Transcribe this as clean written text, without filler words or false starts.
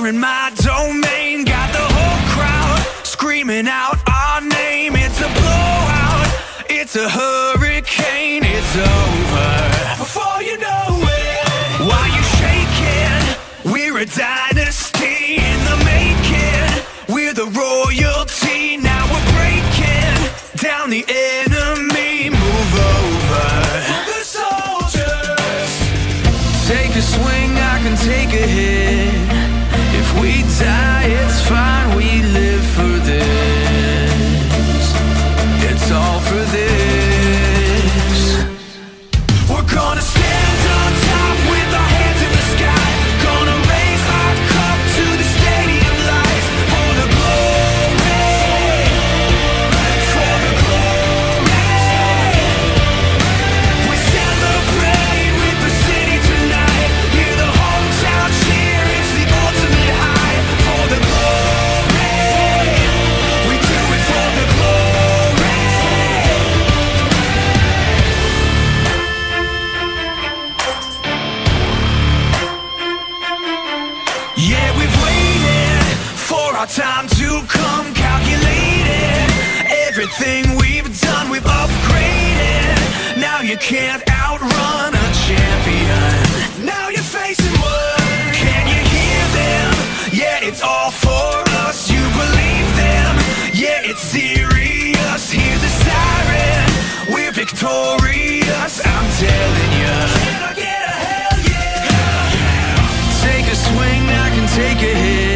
you're in my domain. Got the whole crowd screaming out our name. It's a blowout, it's a hurricane. It's over before you know it. Why you shaking? We're a dynasty in the making. We're the royalty. Now we're breaking down the enemy. Move over for the soldiers. Take a swing, I can take a hit. If we die, it's fine. We live for this. It's all for this. We're gonna stand on top with our hands in the sky. Gonna raise our cup to the stadium lights. For the glory, for the glory. We celebrate with the city tonight. Hear the hometown cheer, it's the ultimate high. For the glory, we do it for the glory. Yeah, we've waited for our time to come. Calculated everything we've done, we've upgraded. Now you can't outrun a champion. Now you're facing one. Can you hear them? Yeah, it's all for us. You believe them? Yeah, it's serious. Hear the siren. We're victorious. I'm telling you. Can I get a hell yeah? Take a swing, I can take a hit.